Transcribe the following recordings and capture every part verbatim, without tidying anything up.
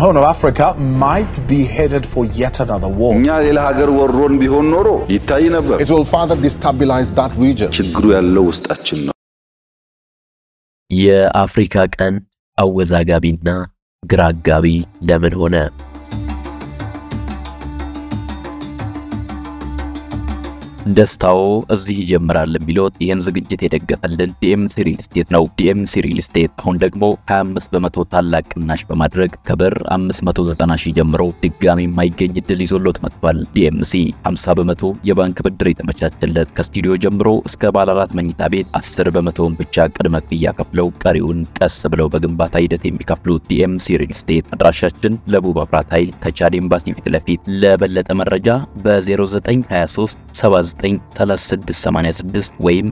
Horn of Africa might be headed for yet another war. እኛ ሌላ ሀገር ወሮን ቢሆን ኖሮ ይታይ ነበር. It will further destabilize that region. ችግሩ ያለው ውስጣችን ነው. የአፍሪካ ቀን አወዛጋቢና ግራጋቢ ለምን ሆነ? ደስታው እዚህ ይጀምራል የሚሉት ይሄን ዝግጅት የደገፈልን ዲኤምሲ ሪል ስቴት ነው። ዲኤምሲ ሪል ስቴት አሁን ደግሞ ሃያ አምስት በመቶ ታላቅ ቅናሽ በማድረግ ከብር አምስት መቶ ዘጠና ሺህ ጀምሮ ድጋሚ የማይገኝ እድል ይዞሎት መጥቷል። ዲኤምሲ ሃምሳ በመቶ የባንክ ብድር የተመቻቸለት ከስቱዲዮ ጀምሮ እስከ ባለ አራት መኝታ ቤት አስር በመቶውን ብቻ ቅድመ ክፍያ ከፍለው ቀሪውን ቀስ ብለው በግንባታ ሂደት የሚከፍሉት ዲኤምሲ ሪል ስቴት አድራሻችን ለቡ መብራት ኃይል ከቻድ ኤምባሲ ፊት ለፊት። ለበለጠ መረጃ በ0923 ሰባ ዘጠኝ ሰላሳ ስድስት ሰማንያ ስድስት ወይም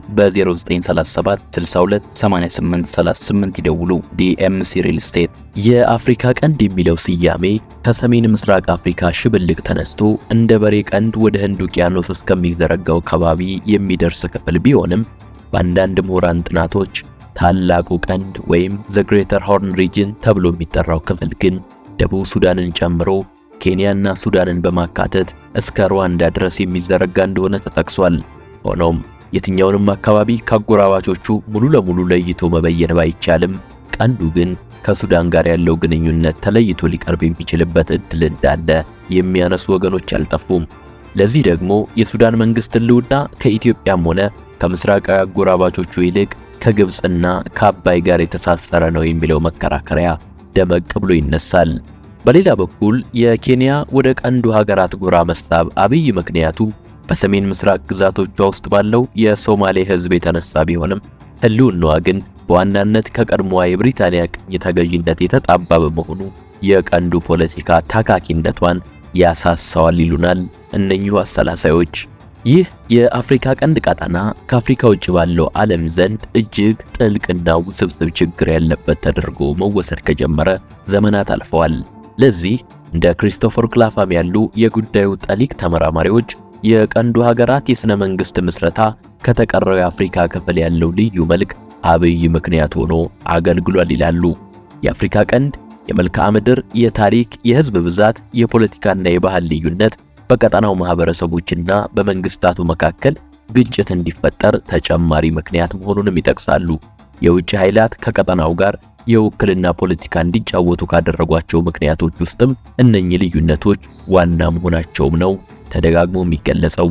በ0937 ስልሳ ሁለት ሰማንያ ስምንት ሰላሳ ስምንት ይደውሉ። ዲኤምሲ ሪል ስቴት። የአፍሪካ ቀንድ የሚለው ስያሜ ከሰሜን ምስራቅ አፍሪካ ሽብልቅ ተነስቶ እንደ በሬ ቀንድ ወደ ህንድ ውቅያኖስ እስከሚዘረጋው ከባቢ የሚደርስ ክፍል ቢሆንም በአንዳንድ ምሁራን ጥናቶች ታላቁ ቀንድ ወይም ዘ ግሬተር ሆርን ሪጅን ተብሎ የሚጠራው ክፍል ግን ደቡብ ሱዳንን ጨምሮ ኬንያና ሱዳንን በማካተት እስከ ሩዋንዳ ድረስ የሚዘረጋ እንደሆነ ተጠቅሷል። ሆኖም የትኛውንም አካባቢ ከአጎራባቾቹ ሙሉ ለሙሉ ለይቶ መበየን ባይቻልም ቀንዱ ግን ከሱዳን ጋር ያለው ግንኙነት ተለይቶ ሊቀርብ የሚችልበት እድል እንዳለ የሚያነሱ ወገኖች አልጠፉም። ለዚህ ደግሞ የሱዳን መንግስት ህልውና ከኢትዮጵያም ሆነ ከምስራቃዊ አጎራባቾቹ ይልቅ ከግብጽና ከአባይ ጋር የተሳሰረ ነው የሚለው መከራከሪያ ደመቅ ብሎ ይነሳል። በሌላ በኩል የኬንያ ወደ ቀንዱ ሀገራት ጎራ መሳብ አብይ ምክንያቱ በሰሜን ምስራቅ ግዛቶቿ ውስጥ ባለው የሶማሌ ህዝብ የተነሳ ቢሆንም ህልውናዋ ግን በዋናነት ከቀድሞዋ የብሪታንያ ቅኝ ተገዥነት የተጣባ በመሆኑ የቀንዱ ፖለቲካ ታካኪነቷን ያሳሳዋል ይሉናል እነኚሁ አሰላሳዮች። ይህ የአፍሪካ ቀንድ ቀጠና ከአፍሪካ ውጭ ባለው ዓለም ዘንድ እጅግ ጥልቅና ውስብስብ ችግር ያለበት ተደርጎ መወሰድ ከጀመረ ዘመናት አልፈዋል። ለዚህ እንደ ክሪስቶፈር ክላፋም ያሉ የጉዳዩ ጠሊቅ ተመራማሪዎች የቀንዱ ሀገራት የሥነ መንግስት ምስረታ ከተቀረው የአፍሪካ ክፍል ያለው ልዩ መልክ አብይ ምክንያት ሆኖ አገልግሏል ይላሉ። የአፍሪካ ቀንድ የመልክዓ ምድር፣ የታሪክ፣ የህዝብ ብዛት፣ የፖለቲካና የባህል ልዩነት በቀጠናው ማህበረሰቦችና በመንግስታቱ መካከል ግጭት እንዲፈጠር ተጨማሪ ምክንያት መሆኑንም ይጠቅሳሉ። የውጭ ኃይላት ከቀጠናው ጋር የውክልና ፖለቲካ እንዲጫወቱ ካደረጓቸው ምክንያቶች ውስጥም እነኚህ ልዩነቶች ዋና መሆናቸውም ነው ተደጋግሞ የሚገለጸው።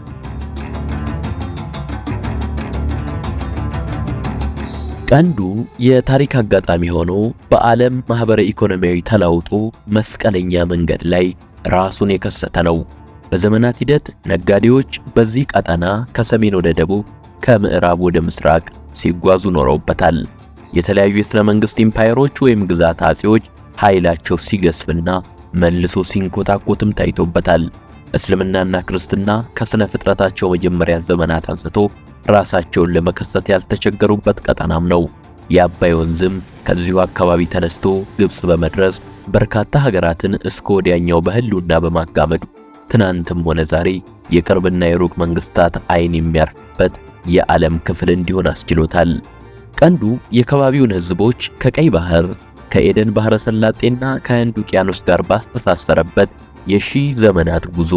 ቀንዱ የታሪክ አጋጣሚ ሆኖ በዓለም ማህበረ ኢኮኖሚያዊ ተላውጦ መስቀለኛ መንገድ ላይ ራሱን የከሰተ ነው። በዘመናት ሂደት ነጋዴዎች በዚህ ቀጠና ከሰሜን ወደ ደቡብ ከምዕራብ ወደ ምስራቅ ሲጓዙ ኖረውበታል። የተለያዩ የሥነ መንግስት ኢምፓየሮች ወይም ግዛት አጼዎች ኃይላቸው ሲገስፍና መልሶ ሲንኮታኮትም ታይቶበታል። እስልምናና ክርስትና ከስነ ፍጥረታቸው መጀመሪያ ዘመናት አንስቶ ራሳቸውን ለመከሰት ያልተቸገሩበት ቀጠናም ነው። የአባይ ወንዝም ከዚሁ አካባቢ ተነስቶ ግብጽ በመድረስ በርካታ ሀገራትን እስከ ወዲያኛው በህልውና በማጋመዱ ትናንትም ሆነ ዛሬ የቅርብና የሩቅ መንግስታት አይን የሚያርፍበት የዓለም ክፍል እንዲሆን አስችሎታል። ቀንዱ የከባቢውን ህዝቦች ከቀይ ባህር ከኤደን ባህረ ሰላጤና ከህንድ ውቅያኖስ ጋር ባስተሳሰረበት የሺህ ዘመናት ጉዞ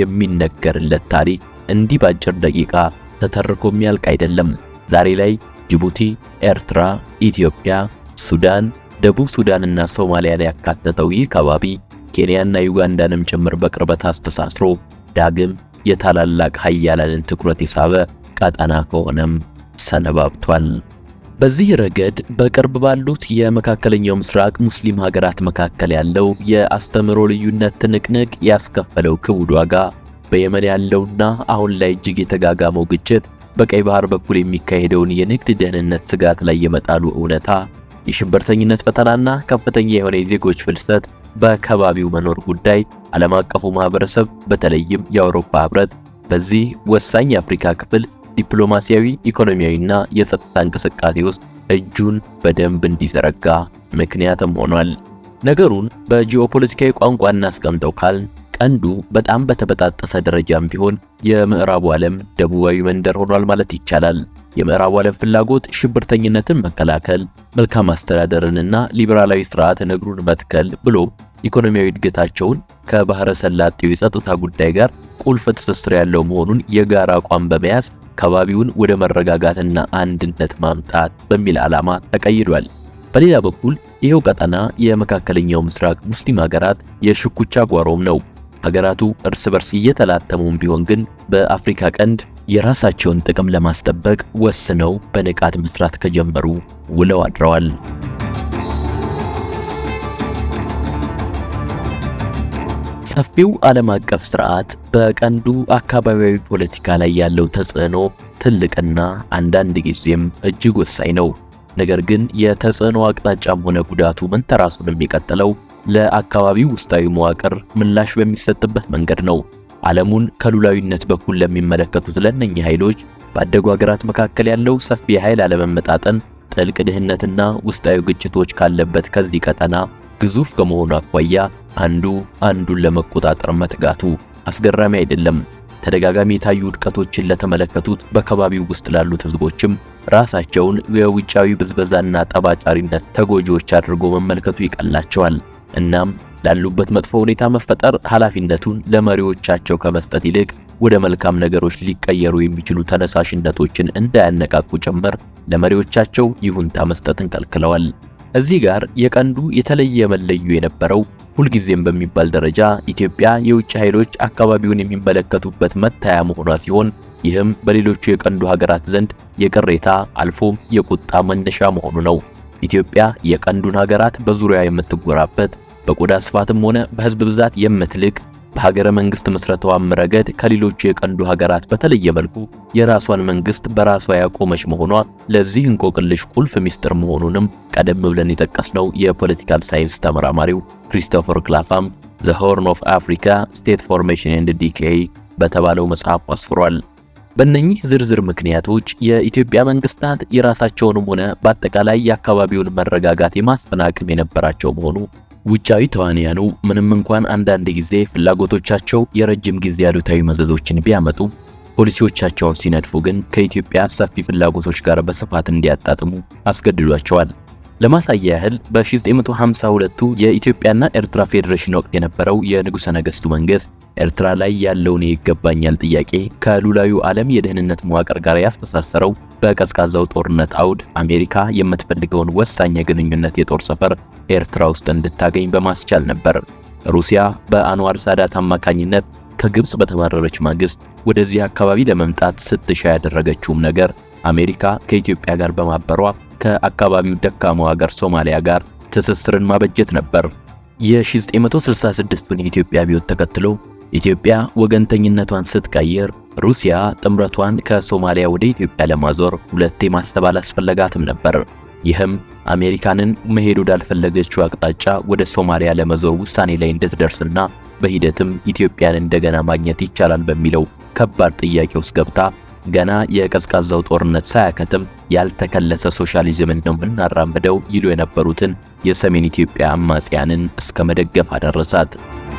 የሚነገርለት ታሪክ እንዲህ ባጭር ደቂቃ ተተርኮ የሚያልቅ አይደለም። ዛሬ ላይ ጅቡቲ፣ ኤርትራ፣ ኢትዮጵያ፣ ሱዳን፣ ደቡብ ሱዳንና ሶማሊያን ያካተተው ይህ ከባቢ ኬንያና ዩጋንዳንም ጭምር በቅርበት አስተሳስሮ ዳግም የታላላቅ ኃያላንን ትኩረት የሳበ ቀጠና ከሆነም ሰነባብቷል። በዚህ ረገድ በቅርብ ባሉት የመካከለኛው ምስራቅ ሙስሊም ሀገራት መካከል ያለው የአስተምሮ ልዩነት ትንቅንቅ ያስከፈለው ክቡድ ዋጋ፣ በየመን ያለውና አሁን ላይ እጅግ የተጋጋመው ግጭት፣ በቀይ ባህር በኩል የሚካሄደውን የንግድ ደህንነት ስጋት ላይ የመጣሉ እውነታ፣ የሽብርተኝነት ፈተናና ከፍተኛ የሆነ የዜጎች ፍልሰት በከባቢው መኖር ጉዳይ ዓለም አቀፉ ማህበረሰብ በተለይም የአውሮፓ ህብረት በዚህ ወሳኝ የአፍሪካ ክፍል ዲፕሎማሲያዊ፣ ኢኮኖሚያዊና የጸጥታ እንቅስቃሴ ውስጥ እጁን በደንብ እንዲዘረጋ ምክንያትም ሆኗል። ነገሩን በጂኦፖለቲካዊ ቋንቋ እናስቀምጠው ካልን ቀንዱ በጣም በተበጣጠሰ ደረጃም ቢሆን የምዕራቡ ዓለም ደቡባዊ መንደር ሆኗል ማለት ይቻላል። የምዕራቡ ዓለም ፍላጎት ሽብርተኝነትን መከላከል፣ መልካም አስተዳደርንና ሊበራላዊ ስርዓት እግሩን መትከል ብሎ ኢኮኖሚያዊ እድገታቸውን ከባህረ ሰላጤው የጸጥታ ጉዳይ ጋር ቁልፍ ትስስር ያለው መሆኑን የጋራ አቋም በመያዝ ከባቢውን ወደ መረጋጋትና አንድነት ማምጣት በሚል ዓላማ ተቀይዷል። በሌላ በኩል ይሄው ቀጠና የመካከለኛው ምስራቅ ሙስሊም ሀገራት የሽኩቻ ጓሮም ነው። ሀገራቱ እርስ በርስ እየተላተሙም ቢሆን ግን በአፍሪካ ቀንድ የራሳቸውን ጥቅም ለማስጠበቅ ወስነው በንቃት መስራት ከጀመሩ ውለው አድረዋል። ሰፊው ዓለም አቀፍ ስርዓት በቀንዱ አካባቢያዊ ፖለቲካ ላይ ያለው ተጽዕኖ ትልቅና አንዳንድ ጊዜም እጅግ ወሳኝ ነው። ነገር ግን የተጽዕኖ አቅጣጫም ሆነ ጉዳቱ መንተራሱን የሚቀጥለው ለአካባቢው ውስጣዊ መዋቅር ምላሽ በሚሰጥበት መንገድ ነው። ዓለሙን ከሉላዊነት በኩል ለሚመለከቱት ለነኚህ ኃይሎች ባደጉ ሀገራት መካከል ያለው ሰፊ ኃይል አለመመጣጠን፣ ጥልቅ ድህነትና ውስጣዊ ግጭቶች ካለበት ከዚህ ቀጠና ግዙፍ ከመሆኑ አኳያ አንዱ አንዱን ለመቆጣጠር መትጋቱ አስገራሚ አይደለም። ተደጋጋሚ የታዩ ውድቀቶችን ለተመለከቱት በከባቢው ውስጥ ላሉት ህዝቦችም ራሳቸውን የውጫዊ ብዝበዛና ጠባጫሪነት ተጎጂዎች አድርጎ መመልከቱ ይቀላቸዋል። እናም ላሉበት መጥፎ ሁኔታ መፈጠር ኃላፊነቱን ለመሪዎቻቸው ከመስጠት ይልቅ ወደ መልካም ነገሮች ሊቀየሩ የሚችሉ ተነሳሽነቶችን እንዳያነቃቁ ጭምር ለመሪዎቻቸው ይሁንታ መስጠትን ከልክለዋል። እዚህ ጋር የቀንዱ የተለየ መለዩ የነበረው ሁልጊዜም በሚባል ደረጃ ኢትዮጵያ የውጭ ኃይሎች አካባቢውን የሚመለከቱበት መታያ መሆኗ ሲሆን ይህም በሌሎቹ የቀንዱ ሀገራት ዘንድ የቅሬታ አልፎም የቁጣ መነሻ መሆኑ ነው። ኢትዮጵያ የቀንዱን ሀገራት በዙሪያ የምትጎራበት በቆዳ ስፋትም ሆነ በህዝብ ብዛት የምትልቅ በሀገረ መንግስት መስረታዋም ረገድ ከሌሎቹ የቀንዱ ሀገራት በተለየ መልኩ የራሷን መንግስት በራሷ ያቆመች መሆኗ ለዚህ እንቆቅልሽ ቁልፍ ሚስጥር መሆኑንም ቀደም ብለን የጠቀስነው የፖለቲካል ሳይንስ ተመራማሪው ክሪስቶፈር ክላፋም The Horn of Africa State Formation and Decay በተባለው መጽሐፍ አስፍሯል። በእነኚህ ዝርዝር ምክንያቶች የኢትዮጵያ መንግስታት የራሳቸውንም ሆነ በአጠቃላይ የአካባቢውን መረጋጋት የማስጠናቀም የነበራቸው መሆኑ ውጫዊ ተዋንያኑ ምንም እንኳን አንዳንድ ጊዜ ፍላጎቶቻቸው የረጅም ጊዜ አሉታዊ መዘዞችን ቢያመጡ ፖሊሲዎቻቸውን ሲነድፉ ግን ከኢትዮጵያ ሰፊ ፍላጎቶች ጋር በስፋት እንዲያጣጥሙ አስገድዷቸዋል። ለማሳያ ያህል በ1952ቱ የኢትዮጵያና ኤርትራ ፌዴሬሽን ወቅት የነበረው የንጉሠ ነገሥቱ መንግስት ኤርትራ ላይ ያለውን ይገባኛል ጥያቄ ከሉላዊው ዓለም የደህንነት መዋቅር ጋር ያስተሳሰረው በቀዝቃዛው ጦርነት አውድ አሜሪካ የምትፈልገውን ወሳኝ የግንኙነት የጦር ሰፈር ኤርትራ ውስጥ እንድታገኝ በማስቻል ነበር። ሩሲያ በአንዋር ሳዳት አማካኝነት ከግብጽ በተባረረች ማግስት ወደዚህ አካባቢ ለመምጣት ስትሻ ያደረገችውም ነገር አሜሪካ ከኢትዮጵያ ጋር በማበሯ ከአካባቢው ደካማው ሀገር ሶማሊያ ጋር ትስስርን ማበጀት ነበር። የ1966ቱን የኢትዮጵያ አብዮት ተከትሎ ኢትዮጵያ ወገንተኝነቷን ስትቀይር ሩሲያ ጥምረቷን ከሶማሊያ ወደ ኢትዮጵያ ለማዞር ሁለቴ ማስተባበል አስፈለጋትም ነበር። ይህም አሜሪካንን መሄድ ወዳልፈለገችው አቅጣጫ ወደ ሶማሊያ ለመዞር ውሳኔ ላይ እንድትደርስና በሂደትም ኢትዮጵያን እንደገና ማግኘት ይቻላል በሚለው ከባድ ጥያቄ ውስጥ ገብታ ገና የቀዝቃዛው ጦርነት ሳያከትም ያልተከለሰ ሶሻሊዝምን ነው እናራምደው ይሉ የነበሩትን የሰሜን ኢትዮጵያ አማጽያንን እስከ መደገፍ አደረሳት።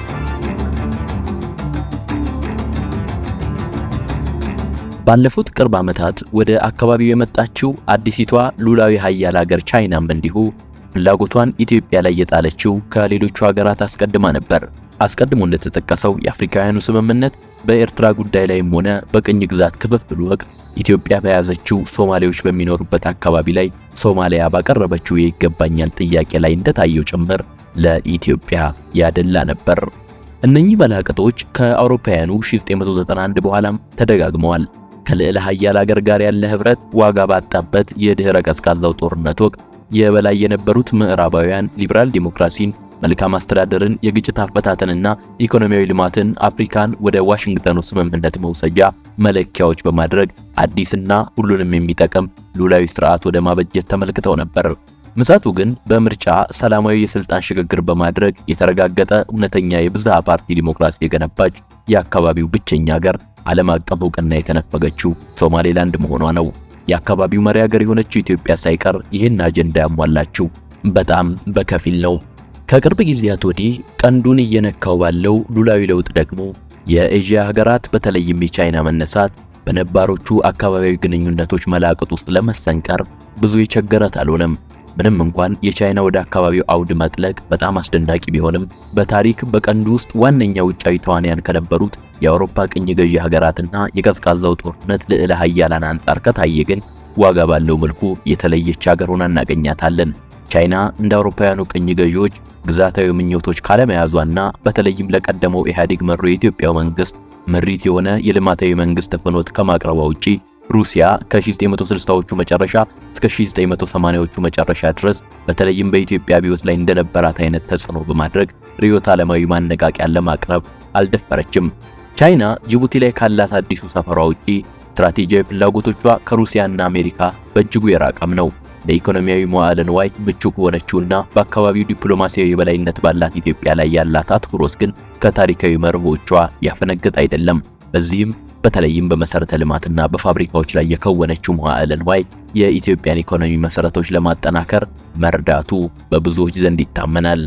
ባለፉት ቅርብ ዓመታት ወደ አካባቢው የመጣችው አዲሲቷ ሉላዊ ኃያል ሀገር ቻይናም እንዲሁ ፍላጎቷን ኢትዮጵያ ላይ የጣለችው ከሌሎቹ ሀገራት አስቀድማ ነበር። አስቀድሞ እንደተጠቀሰው የአፍሪካውያኑ ስምምነት በኤርትራ ጉዳይ ላይም ሆነ በቅኝ ግዛት ክፍፍል ወቅት ኢትዮጵያ በያዘችው ሶማሌዎች በሚኖሩበት አካባቢ ላይ ሶማሊያ ባቀረበችው የይገባኛል ጥያቄ ላይ እንደታየው ጭምር ለኢትዮጵያ ያደላ ነበር። እነኚህ መላቀጦች ከአውሮፓውያኑ ሺህ ዘጠኝ መቶ ዘጠና አንድ በኋላም ተደጋግመዋል። ከልዕለ ኃያል ሀገር ጋር ያለ ህብረት ዋጋ ባጣበት የድህረ ቀዝቃዛው ጦርነት ወቅት የበላይ የነበሩት ምዕራባውያን ሊበራል ዲሞክራሲን፣ መልካም አስተዳደርን፣ የግጭት አፈታተንና ኢኮኖሚያዊ ልማትን አፍሪካን ወደ ዋሽንግተኑ ስምምነት መውሰጃ መለኪያዎች በማድረግ አዲስና ሁሉንም የሚጠቅም ሉላዊ ስርዓት ወደ ማበጀት ተመልክተው ነበር። ምሳቱ ግን በምርጫ ሰላማዊ የስልጣን ሽግግር በማድረግ የተረጋገጠ እውነተኛ የብዝሃ ፓርቲ ዲሞክራሲ የገነባች የአካባቢው ብቸኛ ሀገር ዓለም አቀፍ ዕውቅና የተነፈገችው ሶማሌላንድ መሆኗ ነው። የአካባቢው መሪ ሀገር የሆነችው ኢትዮጵያ ሳይቀር ይህን አጀንዳ ያሟላችው በጣም በከፊል ነው። ከቅርብ ጊዜያት ወዲህ ቀንዱን እየነካው ባለው ሉላዊ ለውጥ ደግሞ የኤዥያ ሀገራት በተለይም የቻይና መነሳት በነባሮቹ አካባቢያዊ ግንኙነቶች መላቅጥ ውስጥ ለመሰንቀር ብዙ የቸገረት አልሆነም። ምንም እንኳን የቻይና ወደ አካባቢው አውድ መጥለቅ በጣም አስደናቂ ቢሆንም በታሪክ በቀንዱ ውስጥ ዋነኛ ውጫዊ ተዋንያን ከነበሩት የአውሮፓ ቅኝ ገዢ ሀገራትና የቀዝቃዛው ጦርነት ልዕለ ኃያላን አንጻር ከታየ ግን ዋጋ ባለው መልኩ የተለየች ሀገር ሆና እናገኛታለን። ቻይና እንደ አውሮፓውያኑ ቅኝ ገዢዎች ግዛታዊ ምኞቶች ካለመያዟና በተለይም ለቀደመው ኢህአዴግ መሩ የኢትዮጵያው መንግስት ምሪት የሆነ የልማታዊ መንግስት ፍኖት ከማቅረቧ ውጪ ሩሲያ ከ1960ዎቹ መጨረሻ እስከ1980ዎቹ መጨረሻ ድረስ በተለይም በኢትዮጵያ አብዮት ላይ እንደነበራት አይነት ተጽዕኖ በማድረግ ርዕዮተ ዓለማዊ ማነቃቂያን ለማቅረብ አልደፈረችም። ቻይና ጅቡቲ ላይ ካላት አዲሱ ሰፈሯ ውጪ ስትራቴጂያዊ ፍላጎቶቿ ከሩሲያና አሜሪካ በእጅጉ የራቀም ነው። ለኢኮኖሚያዊ መዋዕለ ንዋይ ምቹ ከሆነችውና በአካባቢው ዲፕሎማሲያዊ የበላይነት ባላት ኢትዮጵያ ላይ ያላት አትኩሮት ግን ከታሪካዊ መርሆቿ ያፈነገጠ አይደለም። በዚህም በተለይም በመሰረተ ልማትና በፋብሪካዎች ላይ የከወነችው መዋዕለ ንዋይ የኢትዮጵያን ኢኮኖሚ መሰረቶች ለማጠናከር መርዳቱ በብዙዎች ዘንድ ይታመናል።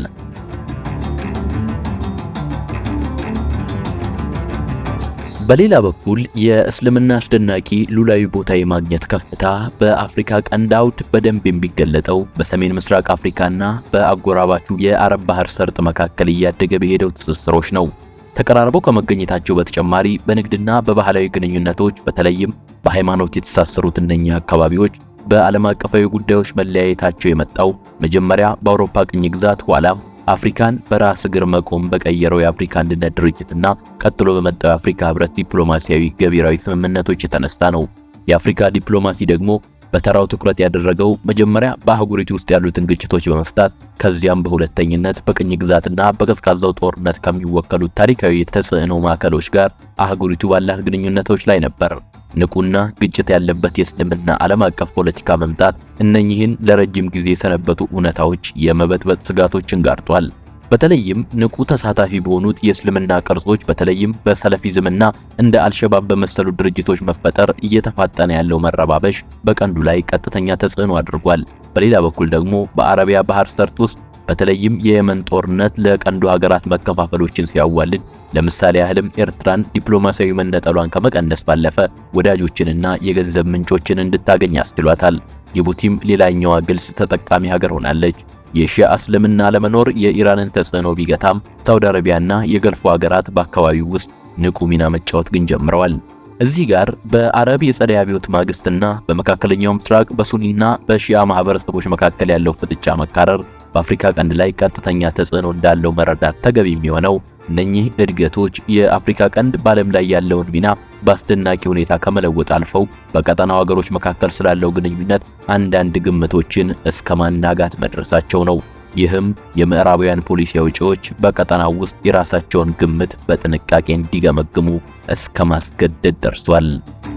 በሌላ በኩል የእስልምና አስደናቂ ሉላዊ ቦታ የማግኘት ከፍታ በአፍሪካ ቀንድ አውድ በደንብ የሚገለጠው በሰሜን ምስራቅ አፍሪካና በአጎራባቹ የአረብ ባህር ሰርጥ መካከል እያደገ በሄደው ትስስሮች ነው። ተቀራርበው ከመገኘታቸው በተጨማሪ በንግድና በባህላዊ ግንኙነቶች በተለይም በሃይማኖት የተሳሰሩት እነኚህ አካባቢዎች በዓለም አቀፋዊ ጉዳዮች መለያየታቸው የመጣው መጀመሪያ በአውሮፓ ቅኝ ግዛት ኋላም አፍሪካን በራስ እግር መቆም በቀየረው የአፍሪካ አንድነት ድርጅትና ቀጥሎ በመጣው የአፍሪካ ህብረት ዲፕሎማሲያዊ ገቢራዊ ስምምነቶች የተነሳ ነው። የአፍሪካ ዲፕሎማሲ ደግሞ በተራው ትኩረት ያደረገው መጀመሪያ በአህጉሪቱ ውስጥ ያሉትን ግጭቶች በመፍታት ከዚያም በሁለተኝነት በቅኝ ግዛትና በቀዝቃዛው ጦርነት ከሚወከሉት ታሪካዊ ተጽዕኖ ማዕከሎች ጋር አህጉሪቱ ባላት ግንኙነቶች ላይ ነበር። ንቁና ግጭት ያለበት የእስልምና ዓለም አቀፍ ፖለቲካ መምጣት እነኚህን ለረጅም ጊዜ የሰነበቱ እውነታዎች የመበጥበጥ ስጋቶችን ጋርጧል። በተለይም ንቁ ተሳታፊ በሆኑት የእስልምና ቅርጾች በተለይም በሰለፊዝምና እንደ አልሸባብ በመሰሉ ድርጅቶች መፈጠር እየተፋጠነ ያለው መረባበሽ በቀንዱ ላይ ቀጥተኛ ተጽዕኖ አድርጓል። በሌላ በኩል ደግሞ በአረቢያ ባህር ሰርጥ ውስጥ በተለይም የየመን ጦርነት ለቀንዱ ሀገራት መከፋፈሎችን ሲያዋልድ ለምሳሌ ያህልም ኤርትራን ዲፕሎማሲያዊ መነጠሏን ከመቀነስ ባለፈ ወዳጆችንና የገንዘብ ምንጮችን እንድታገኝ አስችሏታል። ጅቡቲም ሌላኛዋ ግልጽ ተጠቃሚ ሀገር ሆናለች። የሺያ እስልምና ለመኖር የኢራንን ተጽዕኖ ቢገታም ሳውዲ አረቢያና የገልፉ ሀገራት በአካባቢው ውስጥ ንቁ ሚና መጫወት ግን ጀምረዋል። እዚህ ጋር በአረብ የጸደይ አብዮት ማግስትና በመካከለኛው ምስራቅ በሱኒና በሺያ ማህበረሰቦች መካከል ያለው ፍጥጫ መካረር በአፍሪካ ቀንድ ላይ ቀጥተኛ ተጽዕኖ እንዳለው መረዳት ተገቢ የሚሆነው እነኚህ እድገቶች የአፍሪካ ቀንድ በዓለም ላይ ያለውን ሚና በአስደናቂ ሁኔታ ከመለወጥ አልፈው በቀጠናው ሀገሮች መካከል ስላለው ግንኙነት አንዳንድ ግምቶችን እስከ ማናጋት መድረሳቸው ነው። ይህም የምዕራባውያን ፖሊሲ አውጪዎች በቀጠናው ውስጥ የራሳቸውን ግምት በጥንቃቄ እንዲገመግሙ እስከ ማስገደድ ደርሷል።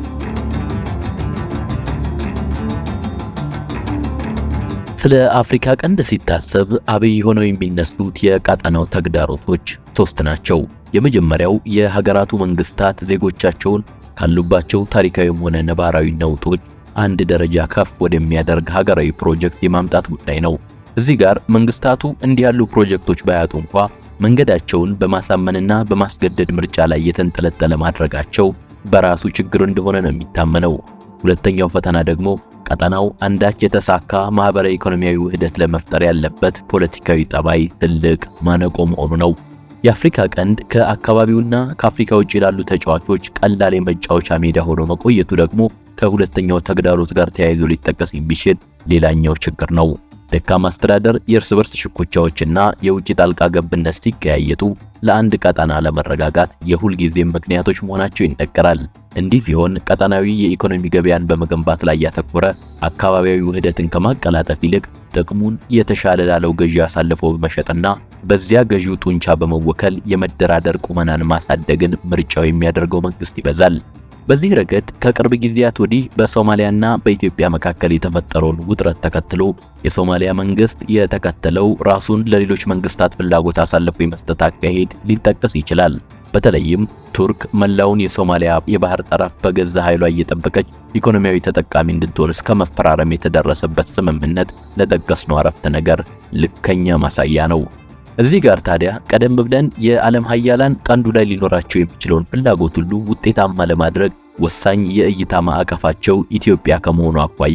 ስለ አፍሪካ ቀንድ ሲታሰብ አብይ ሆነው የሚነሱት የቀጠናው ተግዳሮቶች ሶስት ናቸው። የመጀመሪያው የሀገራቱ መንግስታት ዜጎቻቸውን ካሉባቸው ታሪካዊም ሆነ ነባራዊ ነውጦች አንድ ደረጃ ከፍ ወደሚያደርግ ሀገራዊ ፕሮጀክት የማምጣት ጉዳይ ነው። እዚህ ጋር መንግስታቱ እንዲህ ያሉ ፕሮጀክቶች ባያጡ እንኳ መንገዳቸውን በማሳመንና በማስገደድ ምርጫ ላይ የተንጠለጠለ ማድረጋቸው በራሱ ችግር እንደሆነ ነው የሚታመነው። ሁለተኛው ፈተና ደግሞ ቀጠናው አንዳች የተሳካ ማህበራዊ ኢኮኖሚያዊ ውህደት ለመፍጠር ያለበት ፖለቲካዊ ጠባይ ትልቅ ማነቆ መሆኑ ነው። የአፍሪካ ቀንድ ከአካባቢውና ከአፍሪካ ውጭ ያሉ ተጫዋቾች ቀላል የመጫወቻ ሜዳ ሆኖ መቆየቱ ደግሞ ከሁለተኛው ተግዳሮት ጋር ተያይዞ ሊጠቀስ የሚችል ሌላኛው ችግር ነው። ደካማ አስተዳደር፣ የእርስ በርስ ሽኩቻዎችና የውጭ ጣልቃ ገብነት ሲቀያየጡ ለአንድ ቀጠና ለመረጋጋት የሁል ጊዜም ምክንያቶች መሆናቸው ይነገራል። እንዲህ ሲሆን ቀጠናዊ የኢኮኖሚ ገበያን በመገንባት ላይ ያተኮረ አካባቢያዊ ውህደትን ከማቀላጠፍ ይልቅ ጥቅሙን የተሻለ ላለው ገዢ አሳልፎ በመሸጥና በዚያ ገዢው ጡንቻ በመወከል የመደራደር ቁመናን ማሳደግን ምርጫው የሚያደርገው መንግስት ይበዛል። በዚህ ረገድ ከቅርብ ጊዜያት ወዲህ በሶማሊያና በኢትዮጵያ መካከል የተፈጠረውን ውጥረት ተከትሎ የሶማሊያ መንግስት የተከተለው ራሱን ለሌሎች መንግስታት ፍላጎት አሳልፎ የመስጠት አካሄድ ሊጠቀስ ይችላል። በተለይም ቱርክ መላውን የሶማሊያ የባህር ጠረፍ በገዛ ኃይሏ እየጠበቀች ኢኮኖሚያዊ ተጠቃሚ እንድትሆን እስከ መፈራረም የተደረሰበት ስምምነት ለጠቀስነው አረፍተ ነገር ልከኛ ማሳያ ነው። እዚህ ጋር ታዲያ ቀደም ብለን የዓለም ሀያላን ቀንዱ ላይ ሊኖራቸው የሚችለውን ፍላጎት ሁሉ ውጤታማ ለማድረግ ወሳኝ የእይታ ማዕቀፋቸው ኢትዮጵያ ከመሆኑ አኳያ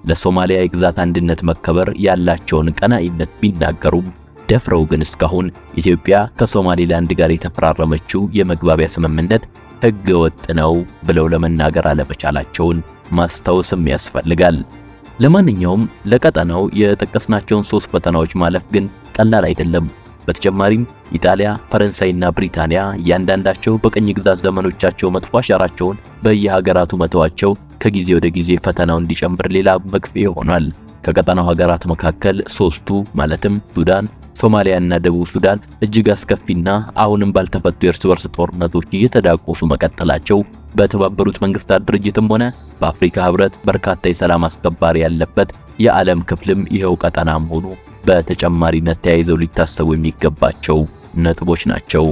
ለሶማሊያ የግዛት አንድነት መከበር ያላቸውን ቀናኢነት ቢናገሩም ደፍረው ግን እስካሁን ኢትዮጵያ ከሶማሊላንድ ጋር የተፈራረመችው የመግባቢያ ስምምነት ሕገ ወጥ ነው ብለው ለመናገር አለመቻላቸውን ማስታወስም ያስፈልጋል። ለማንኛውም ለቀጠናው የጠቀስናቸውን ሶስት ፈተናዎች ማለፍ ግን ቀላል አይደለም። በተጨማሪም ኢጣሊያ፣ ፈረንሳይና ብሪታንያ ያንዳንዳቸው በቀኝ ግዛት ዘመኖቻቸው መጥፎ አሻራቸውን በየሀገራቱ መተዋቸው ከጊዜ ወደ ጊዜ ፈተናው እንዲጨምር ሌላ መክፈያ ሆኗል። ከቀጠናው ሀገራት መካከል ሶስቱ ማለትም ሱዳን፣ ሶማሊያና ደቡብ ሱዳን እጅግ አስከፊና አሁንም ባልተፈቱ የእርስ በርስ ጦርነቶች እየተዳቆሱ መቀጠላቸው በተባበሩት መንግስታት ድርጅትም ሆነ በአፍሪካ ህብረት በርካታ የሰላም አስከባሪ ያለበት የዓለም ክፍልም ይሄው ቀጠና መሆኑ በተጨማሪነት ተያይዘው ሊታሰቡ የሚገባቸው ነጥቦች ናቸው።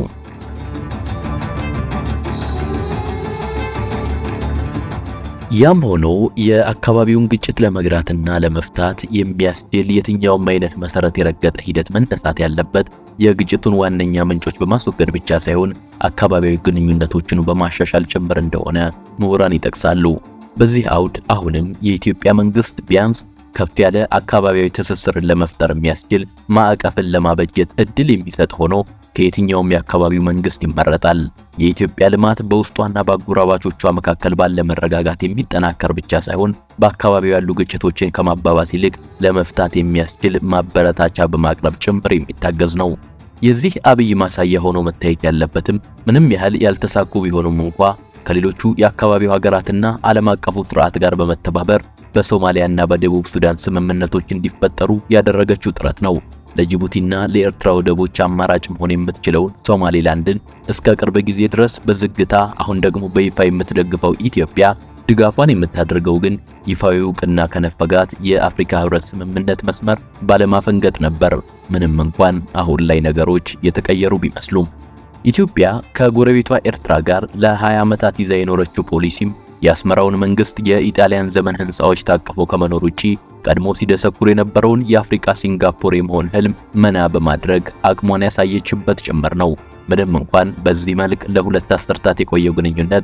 ያም ሆኖ የአካባቢውን ግጭት ለመግራትና ለመፍታት የሚያስችል የትኛውም አይነት መሰረት የረገጠ ሂደት መነሳት ያለበት የግጭቱን ዋነኛ ምንጮች በማስወገድ ብቻ ሳይሆን አካባቢያዊ ግንኙነቶችን በማሻሻል ጭምር እንደሆነ ምሁራን ይጠቅሳሉ። በዚህ አውድ አሁንም የኢትዮጵያ መንግስት ቢያንስ ከፍ ያለ አካባቢያዊ ትስስርን ለመፍጠር የሚያስችል ማዕቀፍን ለማበጀት እድል የሚሰጥ ሆኖ ከየትኛውም የአካባቢው መንግስት ይመረጣል። የኢትዮጵያ ልማት በውስጧና በአጎራባቾቿ መካከል ባለ መረጋጋት የሚጠናከር ብቻ ሳይሆን በአካባቢው ያሉ ግጭቶችን ከማባባስ ይልቅ ለመፍታት የሚያስችል ማበረታቻ በማቅረብ ጭምር የሚታገዝ ነው። የዚህ አብይ ማሳያ ሆኖ መታየት ያለበትም ምንም ያህል ያልተሳኩ ቢሆኑም እንኳ ከሌሎቹ የአካባቢው ሀገራትና ዓለም አቀፉ ስርዓት ጋር በመተባበር በሶማሊያና በደቡብ ሱዳን ስምምነቶች እንዲፈጠሩ ያደረገችው ጥረት ነው። ለጅቡቲና ለኤርትራ ወደቦች አማራጭ መሆን የምትችለውን ሶማሊላንድን እስከ ቅርብ ጊዜ ድረስ በዝግታ አሁን ደግሞ በይፋ የምትደግፈው ኢትዮጵያ ድጋፏን የምታደርገው ግን ይፋዊ ዕውቅና ከነፈጋት የአፍሪካ ህብረት ስምምነት መስመር ባለማፈንገጥ ነበር። ምንም እንኳን አሁን ላይ ነገሮች የተቀየሩ ቢመስሉም ኢትዮጵያ ከጎረቤቷ ኤርትራ ጋር ለ20 ዓመታት ይዛ የኖረችው ፖሊሲም የአስመራውን መንግስት የኢጣሊያን ዘመን ህንጻዎች ታቅፎ ከመኖር ውጪ ቀድሞ ሲደሰኩር የነበረውን የአፍሪካ ሲንጋፖር የመሆን ህልም መና በማድረግ አቅሟን ያሳየችበት ጭምር ነው። ምንም እንኳን በዚህ መልክ ለሁለት አስርታት የቆየው ግንኙነት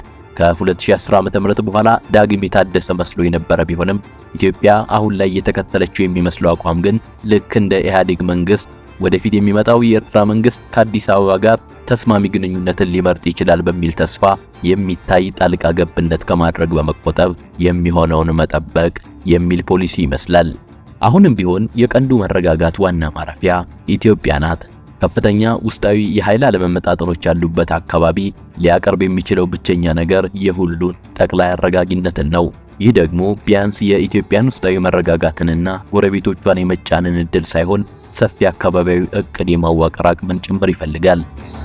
ከ2010 ዓመተ ምህረት በኋላ ዳግም የታደሰ መስሎ የነበረ ቢሆንም ኢትዮጵያ አሁን ላይ የተከተለችው የሚመስለው አቋም ግን ልክ እንደ ኢህአዴግ መንግስት ወደፊት የሚመጣው የኤርትራ መንግስት ከአዲስ አበባ ጋር ተስማሚ ግንኙነትን ሊመርጥ ይችላል በሚል ተስፋ የሚታይ ጣልቃ ገብነት ከማድረግ በመቆጠብ የሚሆነውን መጠበቅ የሚል ፖሊሲ ይመስላል። አሁንም ቢሆን የቀንዱ መረጋጋት ዋና ማረፊያ ኢትዮጵያ ናት። ከፍተኛ ውስጣዊ የኃይል አለመመጣጠኖች ያሉበት አካባቢ ሊያቀርብ የሚችለው ብቸኛ ነገር የሁሉን ጠቅላይ አረጋጊነትን ነው። ይህ ደግሞ ቢያንስ የኢትዮጵያን ውስጣዊ መረጋጋትንና ጎረቤቶቿን የመጫንን እድል ሳይሆን ሰፊ አካባቢያዊ እቅድ የማዋቀር አቅምን ጭምር ይፈልጋል።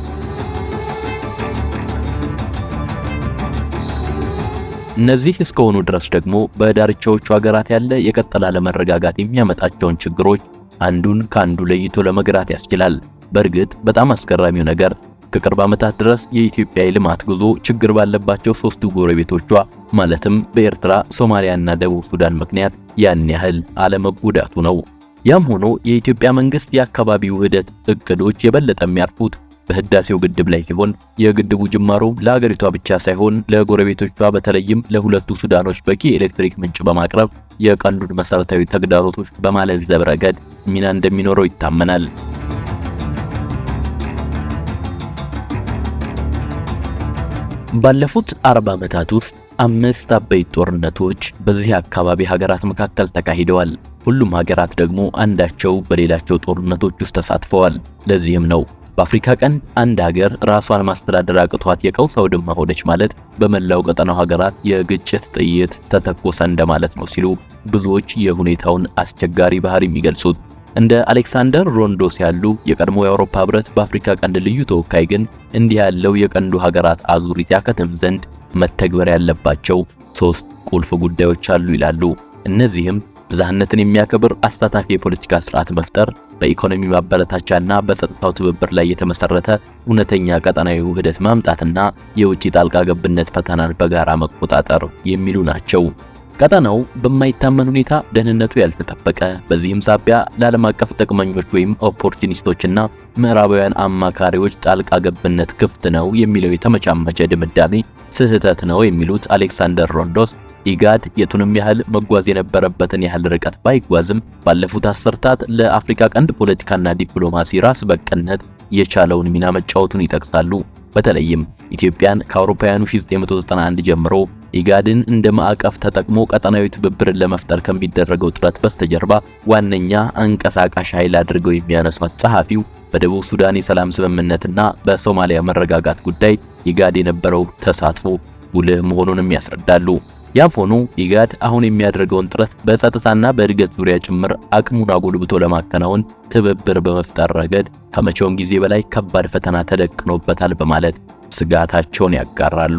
እነዚህ እስከሆኑ ድረስ ደግሞ በዳርቻዎቹ ሀገራት ያለ የቀጠለ አለመረጋጋት የሚያመጣቸውን ችግሮች አንዱን ካንዱ ለይቶ ለመግራት ያስችላል። በእርግጥ በጣም አስገራሚው ነገር ከቅርብ ዓመታት ድረስ የኢትዮጵያ የልማት ጉዞ ችግር ባለባቸው ሶስቱ ጎረቤቶቿ ማለትም በኤርትራ፣ ሶማሊያና ደቡብ ሱዳን ምክንያት ያን ያህል አለመጎዳቱ ነው። ያም ሆኖ የኢትዮጵያ መንግስት የአካባቢው ውህደት እቅዶች የበለጠ የሚያርፉት በህዳሴው ግድብ ላይ ሲሆን የግድቡ ጅማሮ ለሀገሪቷ ብቻ ሳይሆን ለጎረቤቶቿ በተለይም ለሁለቱ ሱዳኖች በቂ ኤሌክትሪክ ምንጭ በማቅረብ የቀንዱን መሰረታዊ ተግዳሮቶች በማለዘብ ረገድ ሚና እንደሚኖረው ይታመናል። ባለፉት አርባ ዓመታት ውስጥ አምስት አበይት ጦርነቶች በዚህ አካባቢ ሀገራት መካከል ተካሂደዋል። ሁሉም ሀገራት ደግሞ አንዳቸው በሌላቸው ጦርነቶች ውስጥ ተሳትፈዋል። ለዚህም ነው በአፍሪካ ቀንድ አንድ ሀገር ራሷን ማስተዳደር አቅቷት የቀውስ አውድማ ሆነች ማለት በመላው ቀጠናው ሀገራት የግጭት ጥይት ተተኮሰ እንደማለት ነው ሲሉ ብዙዎች የሁኔታውን አስቸጋሪ ባህሪ የሚገልጹት። እንደ አሌክሳንደር ሮንዶስ ያሉ የቀድሞ የአውሮፓ ህብረት በአፍሪካ ቀንድ ልዩ ተወካይ ግን እንዲህ ያለው የቀንዱ ሀገራት አዙሪት ያከትም ዘንድ መተግበር ያለባቸው ሶስት ቁልፍ ጉዳዮች አሉ ይላሉ። እነዚህም ብዝሃነትን የሚያከብር አሳታፊ የፖለቲካ ስርዓት መፍጠር፣ በኢኮኖሚ ማበረታቻና በጸጥታው ትብብር ላይ የተመሰረተ እውነተኛ ቀጠናዊ ውህደት ማምጣትና የውጭ ጣልቃ ገብነት ፈተናን በጋራ መቆጣጠር የሚሉ ናቸው። ቀጠናው በማይታመን ሁኔታ ደህንነቱ ያልተጠበቀ፣ በዚህም ሳቢያ ለዓለም አቀፍ ጥቅመኞች ወይም ኦፖርቹኒስቶችና ምዕራባውያን አማካሪዎች ጣልቃ ገብነት ክፍት ነው የሚለው የተመቻመቸ ድምዳሜ ስህተት ነው የሚሉት አሌክሳንደር ሮንዶስ ኢጋድ የቱንም ያህል መጓዝ የነበረበትን ያህል ርቀት ባይጓዝም ባለፉት አስርታት ለአፍሪካ ቀንድ ፖለቲካና ዲፕሎማሲ ራስ በቀልነት የቻለውን ሚና መጫወቱን ይጠቅሳሉ። በተለይም ኢትዮጵያን ከአውሮፓውያኑ ሺህ ዘጠኝ መቶ ዘጠና አንድ ጀምሮ ኢጋድን እንደ ማዕቀፍ ተጠቅሞ ቀጠናዊ ትብብርን ለመፍጠር ከሚደረገው ጥረት በስተጀርባ ዋነኛ አንቀሳቃሽ ኃይል አድርገው የሚያነሷት ጸሐፊው በደቡብ ሱዳን የሰላም ስምምነትና በሶማሊያ መረጋጋት ጉዳይ ኢጋድ የነበረው ተሳትፎ ጉልህ መሆኑንም ያስረዳሉ። ያም ሆኖ ኢጋድ አሁን የሚያደርገውን ጥረት በጸጥታና በእድገት ዙሪያ ጭምር አቅሙን አጎልብቶ ለማከናወን ትብብር በመፍጠር ረገድ ከመቼውም ጊዜ በላይ ከባድ ፈተና ተደቅኖበታል በማለት ስጋታቸውን ያጋራሉ።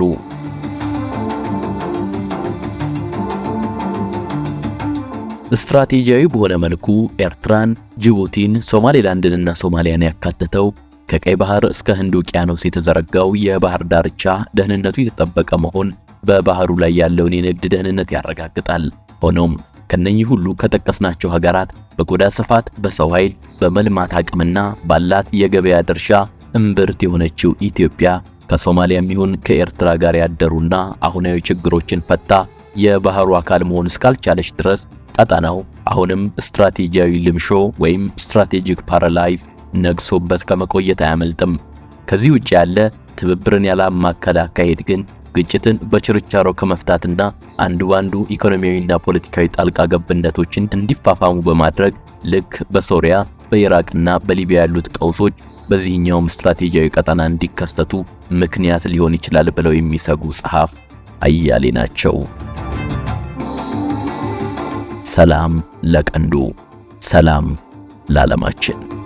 ስትራቴጂያዊ በሆነ መልኩ ኤርትራን፣ ጅቡቲን፣ ሶማሌላንድንና ሶማሊያን ያካተተው ከቀይ ባህር እስከ ህንድ ውቅያኖስ የተዘረጋው የባህር ዳርቻ ደህንነቱ የተጠበቀ መሆን በባህሩ ላይ ያለውን የንግድ ደህንነት ያረጋግጣል። ሆኖም ከነኚህ ሁሉ ከጠቀስናቸው ሀገራት በቆዳ ስፋት፣ በሰው ኃይል፣ በመልማት አቅምና ባላት የገበያ ድርሻ እምብርት የሆነችው ኢትዮጵያ ከሶማሊያም ይሁን ከኤርትራ ጋር ያደሩና አሁናዊ ችግሮችን ፈታ የባህሩ አካል መሆን እስካልቻለች ድረስ ቀጣናው አሁንም ስትራቴጂያዊ ልምሾ ወይም ስትራቴጂክ ፓራላይዝ ነግሶበት ከመቆየት አያመልጥም። ከዚህ ውጪ ያለ ትብብርን ያላማከለ አካሄድ ግን ግጭትን በችርቻሮ ከመፍታትና አንዱ ባንዱ ኢኮኖሚያዊና ፖለቲካዊ ጣልቃ ገብነቶችን እንዲፋፋሙ በማድረግ ልክ በሶሪያ በኢራቅና በሊቢያ ያሉት ቀውሶች በዚህኛውም ስትራቴጂያዊ ቀጠና እንዲከሰቱ ምክንያት ሊሆን ይችላል ብለው የሚሰጉ ጸሐፍ አያሌ ናቸው። ሰላም ለቀንዱ፣ ሰላም ለዓለማችን።